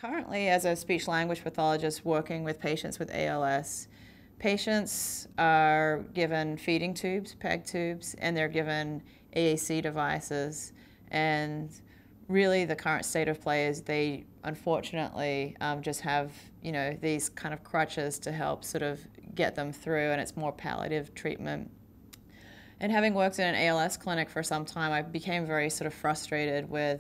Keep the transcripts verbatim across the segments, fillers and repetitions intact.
Currently, as a speech-language pathologist working with patients with A L S, patients are given feeding tubes, PEG tubes, and they're given A A C devices. And really the current state of play is they unfortunately um, just have, you know, these kind of crutches to help sort of get them through, and it's more palliative treatment. And having worked in an A L S clinic for some time, I became very sort of frustrated with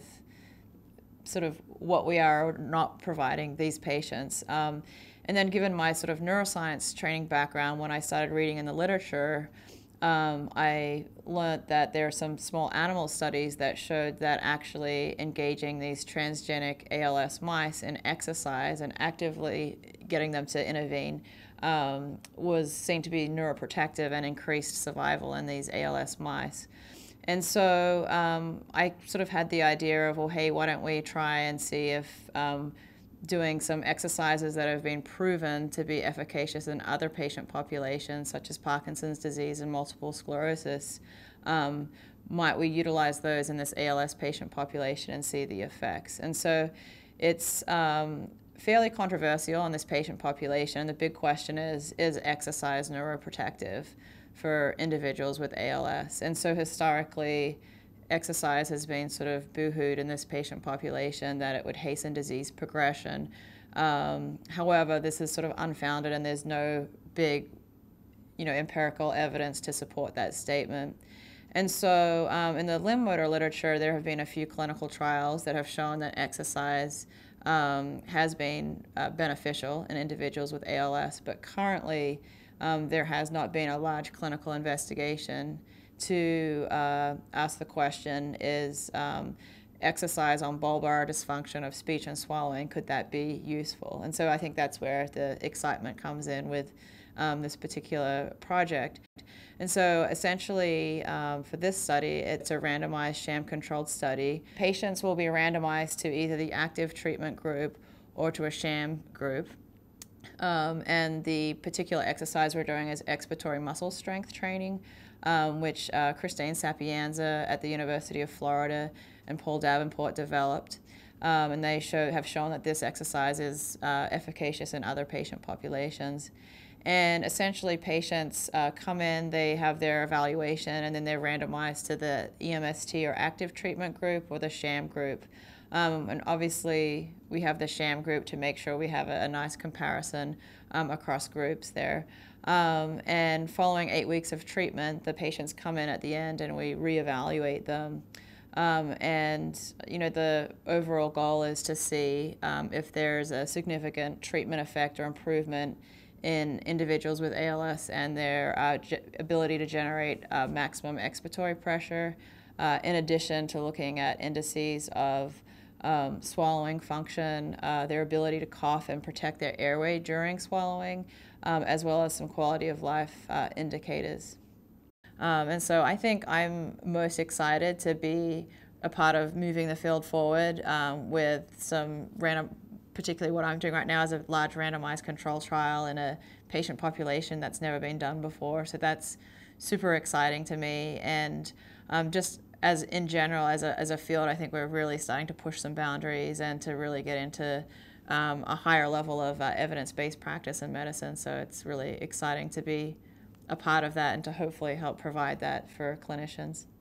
sort of what we are not providing these patients. Um, and then given my sort of neuroscience training background, when I started reading in the literature, um, I learned that there are some small animal studies that showed that actually engaging these transgenic A L S mice in exercise and actively getting them to intervene um, was seen to be neuroprotective and increased survival in these A L S mice. And so um, I sort of had the idea of, well, hey, why don't we try and see if um, doing some exercises that have been proven to be efficacious in other patient populations, such as Parkinson's disease and multiple sclerosis, um, might we utilize those in this A L S patient population and see the effects? And so it's um, fairly controversial in this patient population. The big question is, is exercise neuroprotective for individuals with A L S? And so historically, exercise has been sort of boo-hooed in this patient population that it would hasten disease progression. Um, however, this is sort of unfounded, and there's no big, you know, empirical evidence to support that statement. And so um, in the limb motor literature, there have been a few clinical trials that have shown that exercise um, has been uh, beneficial in individuals with A L S, but currently um, there has not been a large clinical investigation to uh, ask the question, is um, exercise on bulbar dysfunction of speech and swallowing, could that be useful? And so I think that's where the excitement comes in with um, this particular project. And so essentially um, for this study, it's a randomized sham-controlled study. Patients will be randomized to either the active treatment group or to a sham group. Um, and the particular exercise we're doing is expiratory muscle strength training, um, which uh, Christine Sapienza at the University of Florida and Paul Davenport developed. Um, and they show, have shown that this exercise is uh, efficacious in other patient populations. And essentially patients uh, come in, they have their evaluation, and then they're randomized to the E M S T or active treatment group or the sham group. Um, and obviously we have the sham group to make sure we have a, a nice comparison um, across groups there. Um, and following eight weeks of treatment, the patients come in at the end and we reevaluate them. Um, and you know, the overall goal is to see um, if there's a significant treatment effect or improvement in individuals with A L S and their uh, ability to generate uh, maximum expiratory pressure, uh, in addition to looking at indices of um, swallowing function, uh, their ability to cough and protect their airway during swallowing, um, as well as some quality of life uh, indicators. Um, and so I think I'm most excited to be a part of moving the field forward um, with some random, particularly what I'm doing right now is a large randomized control trial in a patient population that's never been done before. So that's super exciting to me. And um, just as in general, as a, as a field, I think we're really starting to push some boundaries and to really get into um, a higher level of uh, evidence-based practice in medicine. So it's really exciting to be a part of that and to hopefully help provide that for clinicians.